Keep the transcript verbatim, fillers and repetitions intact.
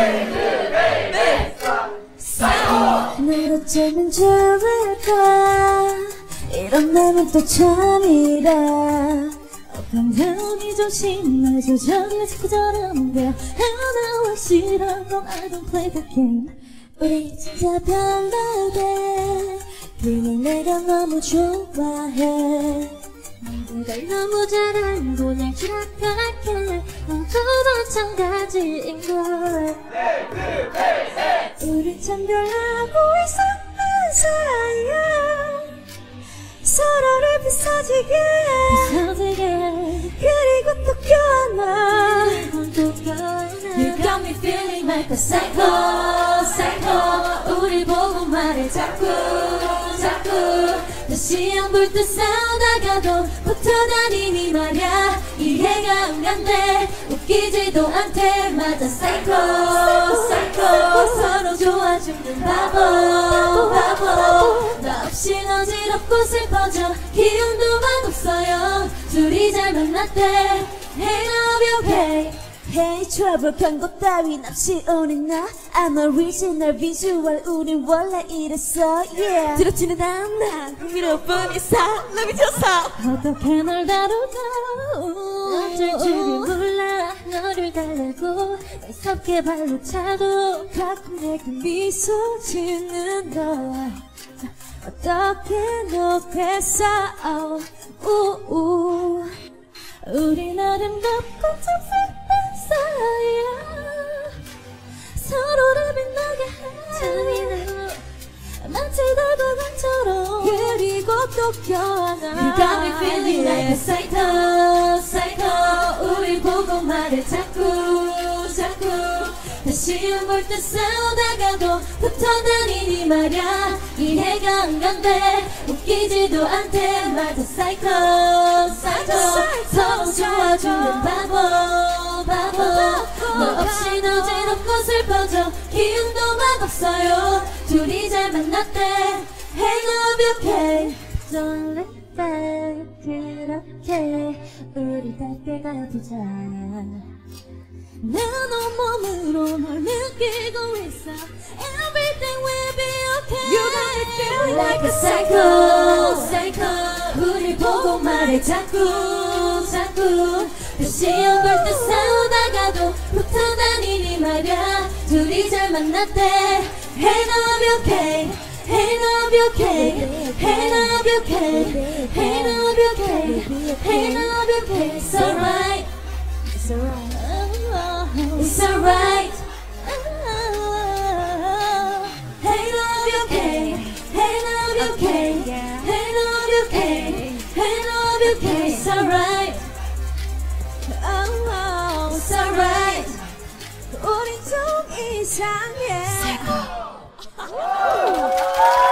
널 어쩌면 좋을까 이런 맘은 또 처음이라 감정이 좀 심해 조절이 자꾸 저러는데 하나와 싫어 넌 I don't play that game 우리 진짜 별로대 그냥 내가 너무 좋아해 널 너무 잘 알고 날 기억할게 너도 마찬가지인걸 우리 참 별하고 이상한 사이야 서로를 부서지게 부서지게 그리고 또 껴안아 또 껴안아 You got me feeling like a psycho psycho 우리 보고 말해 자꾸 자꾸 다시 안볼 듯 싸우다가도 붙어다니니 말야 이해가 안 돼 웃기지도 않대 맞아 psycho psycho 서로 좋아 죽는 바보 바보 나 없인 어지럽고 슬퍼져 기운도 맛없어요 둘이 잘 만났대 Hey love you okay Hey trouble 광고 따윈 없이 오는 나 I'm original visual 우린 원래 이랬어 yeah 들었지는 않아 흥미로운 이사 나 미쳤어 어떻게 널 다룰까 어쩔 줄을 몰라 너를 달래고 애석게 발로 차도 가끔 내게 미소 짓는 너 어떻게 높겠어 우우 우린 아름답고 참 슬픈 사이야 서로를 빛나게 해 마치 달방울처럼 그리고 또 껴안아 You got me feeling like a psycho psycho 우리 보고 말해 자꾸 자꾸 다시 안볼 듯 싸우다가도 붙어다니니 말야 이해가 안 간대 웃기지도 않대 맞아 psycho psycho 서로 좋아주는 바보 바보 너 없인 어지럽고 슬퍼져 기운도 맛없어요 둘이 잘 만났대 Hey love you okay Don't let that 그렇게 우리 달게 가보자 내 온몸으로 널 느끼고 있어 Everything will be okay You got me feeling like a psycho psycho 우리 보고 말해 자꾸 자꾸 다시 안볼 듯 싸우다가도 붙어다니니 말야 둘이 잘 만났대 Hey love you okay Hey love you okay Hey love you okay Hey love you okay Hey love you okay It's alright It's alright It's alright Hey love you okay Hey love you okay Hey love you okay Hey love you okay It's alright Oh it's alright 우린 좀 이상해